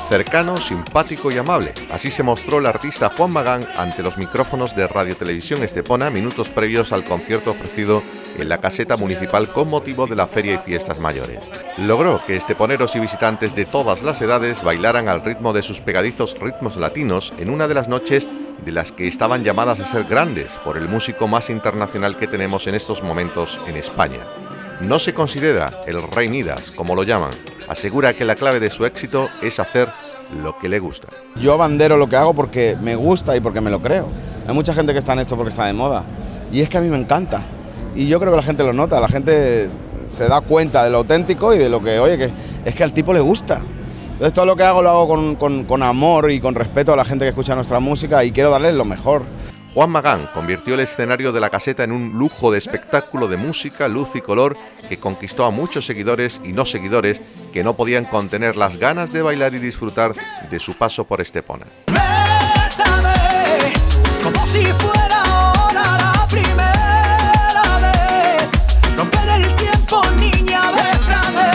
Cercano, simpático y amable. Así se mostró el artista Juan Magán ante los micrófonos de Radio Televisión Estepona minutos previos al concierto ofrecido en la caseta municipal con motivo de la Feria y Fiestas Mayores. Logró que esteponeros y visitantes de todas las edades bailaran al ritmo de sus pegadizos ritmos latinos en una de las noches de las que estaban llamadas a ser grandes por el músico más internacional que tenemos en estos momentos en España. No se considera el Rey Midas, como lo llaman. Asegura que la clave de su éxito es hacer lo que le gusta. Yo abandero lo que hago porque me gusta y porque me lo creo. Hay mucha gente que está en esto porque está de moda. Y es que a mí me encanta. Y yo creo que la gente lo nota, la gente se da cuenta de lo auténtico y de lo que, oye, que es que al tipo le gusta. Entonces todo lo que hago lo hago con amor y con respeto a la gente que escucha nuestra música y quiero darles lo mejor. Juan Magán convirtió el escenario de la caseta en un lujo de espectáculo de música, luz y color que conquistó a muchos seguidores y no seguidores que no podían contener las ganas de bailar y disfrutar de su paso por Estepona. Bésame, como si fuera ahora la primera vez. Romper el tiempo, niña, bésame.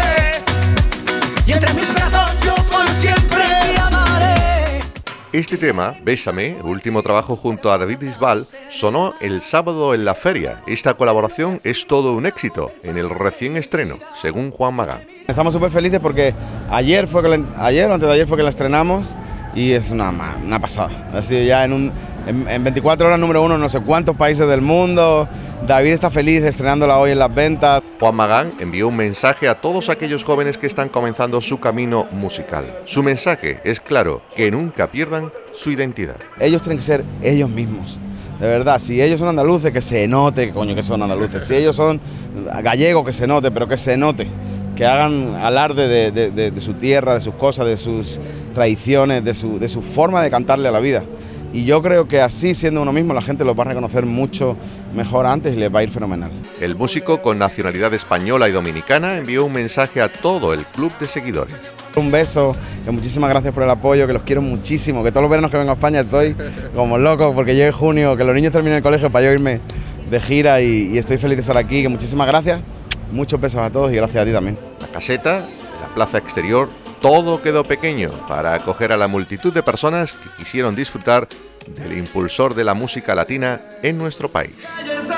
Y entre mis brazos yo por siempre te amaré. Este tema, Bésame, último trabajo junto a David Bisbal, sonó el sábado en la feria. Esta colaboración es todo un éxito en el recién estreno, según Juan Magán. Estamos súper felices porque ayer o antes de ayer fue que la estrenamos y es una pasada. Ha sido ya en 24 horas número 1 en no sé cuántos países del mundo. David está feliz estrenándola hoy en las ventas. Juan Magán envió un mensaje a todos aquellos jóvenes que están comenzando su camino musical. Su mensaje es claro, que nunca pierdan su identidad. Ellos tienen que ser ellos mismos. De verdad, si ellos son andaluces, que se note, coño, que son andaluces. Si ellos son gallegos, que se note, pero que se note. Que hagan alarde de su tierra, de sus cosas, de sus tradiciones, de su forma de cantarle a la vida. Y yo creo que así, siendo uno mismo, la gente lo va a reconocer mucho mejor antes y les va a ir fenomenal. El músico con nacionalidad española y dominicana envió un mensaje a todo el club de seguidores. Un beso, que muchísimas gracias por el apoyo, que los quiero muchísimo, que todos los veranos que vengo a España estoy como loco porque llegue junio, que los niños terminen el colegio para yo irme de gira y estoy feliz de estar aquí, que muchísimas gracias, muchos besos a todos y gracias a ti también. La caseta, la plaza exterior, todo quedó pequeño para acoger a la multitud de personas que quisieron disfrutar del impulsor de la música latina en nuestro país.